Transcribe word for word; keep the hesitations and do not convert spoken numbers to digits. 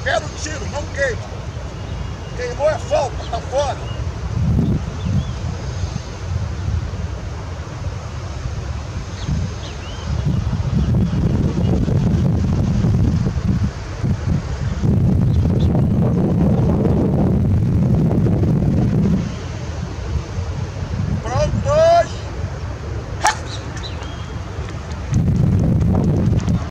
Quero tiro, não queima. Queimou é falta, tá fora.